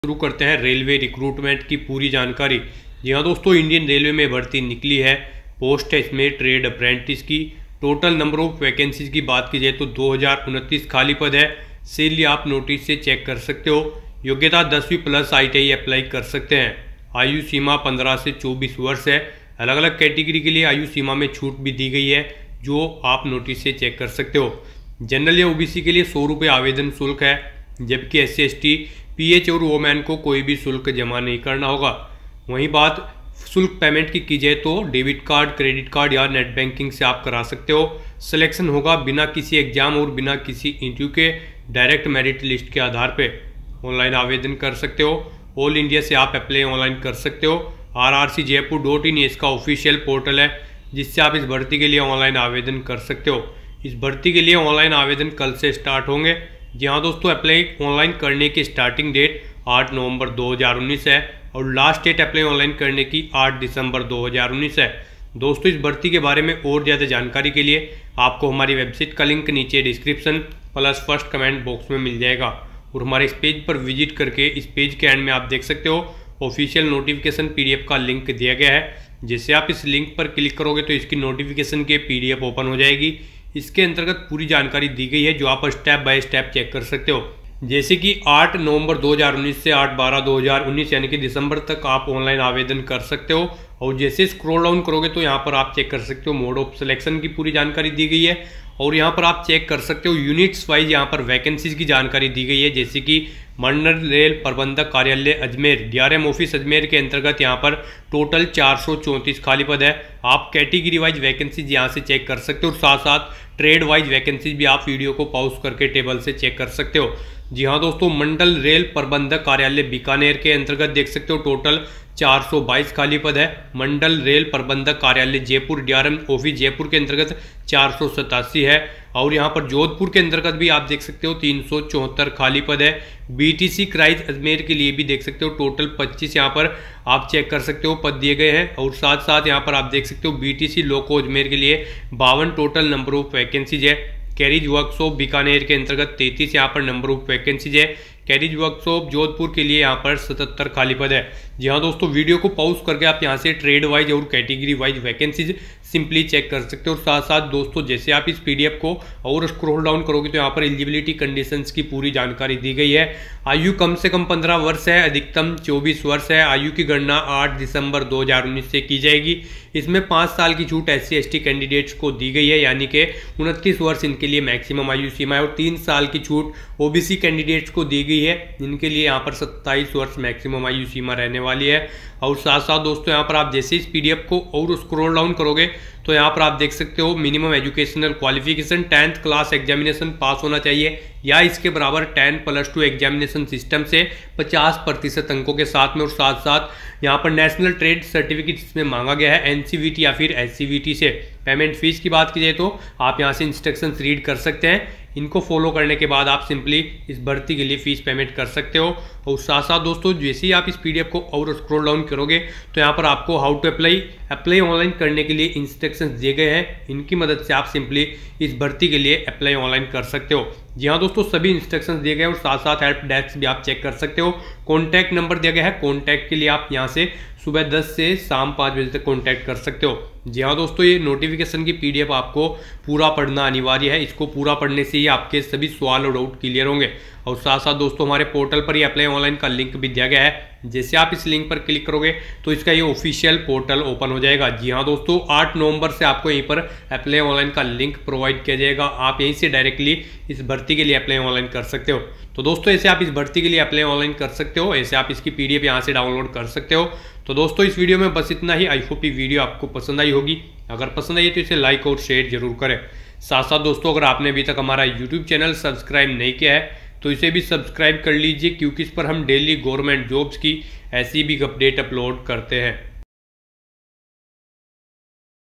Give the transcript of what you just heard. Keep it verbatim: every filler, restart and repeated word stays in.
शुरू करते हैं रेलवे रिक्रूटमेंट की पूरी जानकारी। जी हाँ दोस्तों, इंडियन रेलवे में भर्ती निकली है। पोस्ट है इसमें ट्रेड अप्रेंटिस की। टोटल नंबर ऑफ वैकेंसीज की बात की जाए तो दो हज़ार उनतीस खाली पद है। सैलरी आप नोटिस से चेक कर सकते हो। योग्यता दसवीं plus I T I apply कर सकते हैं। आयु सीमा पंद्रह से चौबीस वर्ष है। अलग अलग कैटेगरी के लिए आयु सीमा में छूट भी दी गई है, जो आप नोटिस से चेक कर सकते हो। जनरल या ओबीसी के लिए सौ रुपये आवेदन शुल्क है, जबकि S C S T P H और वोमैन को कोई भी शुल्क जमा नहीं करना होगा। वहीं बात शुल्क पेमेंट की की जाए तो डेबिट कार्ड, क्रेडिट कार्ड या नेट बैंकिंग से आप करा सकते हो। सिलेक्शन होगा बिना किसी एग्जाम और बिना किसी इंटरव्यू के डायरेक्ट मेरिट लिस्ट के आधार पे। ऑनलाइन आवेदन कर सकते हो। ऑल इंडिया से आप अप्लाई ऑनलाइन कर सकते हो। R R C Jaipur dot in इसका ऑफिशियल पोर्टल है, जिससे आप इस भर्ती के लिए ऑनलाइन आवेदन कर सकते हो। इस भर्ती के लिए ऑनलाइन आवेदन कल से स्टार्ट होंगे। जी हाँ दोस्तों, अप्लाई ऑनलाइन करने की स्टार्टिंग डेट आठ नवंबर दो हज़ार उन्नीस है और लास्ट डेट अप्लाई ऑनलाइन करने की आठ दिसंबर दो हज़ार उन्नीस है। दोस्तों, इस भर्ती के बारे में और ज़्यादा जानकारी के लिए आपको हमारी वेबसाइट का लिंक नीचे description plus first comment box में मिल जाएगा, और हमारे इस पेज पर विजिट करके इस पेज के एंड में आप देख सकते हो official notification P D F का लिंक दिया गया है। जैसे आप इस लिंक पर क्लिक करोगे तो इसकी नोटिफिकेशन के पी डी एफ ओपन हो जाएगी। इसके अंतर्गत पूरी जानकारी दी गई है, जो आप स्टेप बाय स्टेप चेक कर सकते हो। जैसे कि आठ नवंबर दो हज़ार उन्नीस से आठ बारह दो हज़ार उन्नीस यानी कि दिसंबर तक आप ऑनलाइन आवेदन कर सकते हो। और जैसे स्क्रॉल डाउन करोगे तो यहाँ पर आप चेक कर सकते हो मोड ऑफ सिलेक्शन की पूरी जानकारी दी गई है, और यहाँ पर आप चेक कर सकते हो यूनिट्स वाइज यहाँ पर वैकेंसीज की जानकारी दी गई है। जैसे कि मंडल रेल प्रबंधक कार्यालय Ajmer D R M office Ajmer के अंतर्गत यहाँ पर टोटल चार सौ चौंतीस खाली पद है। आप कैटेगरी वाइज वैकेंसीज यहाँ से चेक कर सकते हो, और साथ साथ ट्रेड वाइज वैकेंसीज भी आप वीडियो को पॉज करके टेबल से चेक कर सकते हो। जी हाँ दोस्तों, मंडल रेल प्रबंधक कार्यालय बीकानेर के अंतर्गत देख सकते हो टोटल चार सौ बाईस खाली पद है। मंडल रेल प्रबंधक कार्यालय Jaipur D R M office Jaipur के अंतर्गत चार सौ सतासी है, और यहाँ पर जोधपुर के अंतर्गत भी आप देख सकते हो तीन सौ चौहत्तर खाली पद है। B T C carriage Ajmer के लिए भी देख सकते हो टोटल पच्चीस यहाँ पर आप चेक कर सकते हो पद दिए गए हैं, और साथ साथ यहाँ पर आप देख सकते हो B T C loco Ajmer के लिए बावन टोटल नंबर ऑफ वैकेंसीज है। कैरिज वर्कशॉप बीकानेर के अंतर्गत तैंतीस यहाँ पर नंबर ऑफ वैकेंसीज है। कैरिज वर्कशॉप जोधपुर के लिए यहाँ पर सतहत्तर खाली पद है। जी हाँ दोस्तों, वीडियो को पॉज करके आप यहाँ से ट्रेड वाइज और category wise vacancies simply check कर सकते हो। और साथ साथ दोस्तों, जैसे आप इस पीडीएफ को और स्क्रॉल डाउन करोगे तो यहाँ पर एलिजिबिलिटी कंडीशंस की पूरी जानकारी दी गई है। आयु कम से कम पंद्रह वर्ष है, अधिकतम चौबीस वर्ष है। आयु की गणना आठ दिसंबर दो हज़ार उन्नीस से की जाएगी। इसमें पाँच साल की छूट S C S T candidates को दी गई है, यानी कि उनतीस वर्ष इनके लिए मैक्सिमम आयु सीमा है, और तीन साल की छूट ओबीसी कैंडिडेट्स को दी गई है, इनके लिए यहाँ पर सत्ताईस वर्ष मैक्सिमम आयु सीमा रहने वाली है। और साथ साथ दोस्तों, यहाँ पर आप जैसे इस पीडीएफ को और स्क्रॉल डाउन करोगे तो यहाँ पर आप देख सकते हो minimum educational qualification tenth class examination pass होना चाहिए या इसके बराबर ten plus two examination system से पचास प्रतिशत अंकों के साथ में, और साथ साथ यहाँ पर नेशनल ट्रेड सर्टिफिकेट इसमें मांगा गया है एन सी वी टी या फिर एस सी वी टी से। पेमेंट फीस की बात की जाए तो आप यहाँ से इंस्ट्रक्शंस रीड कर सकते हैं। इनको फॉलो करने के बाद आप सिंपली इस भर्ती के लिए फीस पेमेंट कर सकते हो। और साथ साथ दोस्तों, जैसे ही आप इस पीडीएफ को और स्क्रॉल डाउन करोगे तो यहाँ पर आपको how to apply apply online करने के लिए इंस्ट्रक्शंस दिए गए हैं। इनकी मदद से आप सिंपली इस भर्ती के लिए अप्लाई ऑनलाइन कर सकते हो। जी हाँ दोस्तों, सभी इंस्ट्रक्शंस दिए गए हैं, और साथ साथ हेल्प डेस्क भी आप चेक कर सकते हो। कॉन्टैक्ट नंबर दिया गया है, कॉन्टैक्ट के लिए आप यहाँ से सुबह दस से शाम पाँच बजे तक कॉन्टैक्ट कर सकते हो। जी हाँ दोस्तों, ये नोटिफिकेशन की पीडीएफ आपको पूरा पढ़ना अनिवार्य है। इसको पूरा पढ़ने से ही आपके सभी सवाल और डाउट क्लियर होंगे। और साथ साथ दोस्तों, हमारे पोर्टल पर ही अप्लाई ऑनलाइन का लिंक भी दिया गया है। जैसे आप इस लिंक पर क्लिक करोगे तो इसका ये ऑफिशियल पोर्टल ओपन हो जाएगा। जी हाँ दोस्तों, आठ नवंबर से आपको यहीं पर अप्लाई ऑनलाइन का लिंक प्रोवाइड किया जाएगा। आप यहीं से डायरेक्टली इस भर्ती के लिए अप्लाई ऑनलाइन कर सकते हो। तो दोस्तों, ऐसे आप इस भर्ती के लिए अप्लाई ऑनलाइन कर सकते हो। ऐसे आप इसकी पीडीएफ यहाँ से डाउनलोड कर सकते हो। तो दोस्तों, इस वीडियो में बस इतना ही। आई होप ये वीडियो आपको पसंद आई होगी। अगर पसंद आई तो इसे लाइक और शेयर जरूर करें। साथ साथ दोस्तों, अगर आपने अभी तक हमारा यूट्यूब चैनल सब्सक्राइब नहीं किया है तो इसे भी सब्सक्राइब कर लीजिए, क्योंकि इस पर हम डेली गवर्नमेंट जॉब्स की ऐसी भी अपडेट अपलोड करते हैं।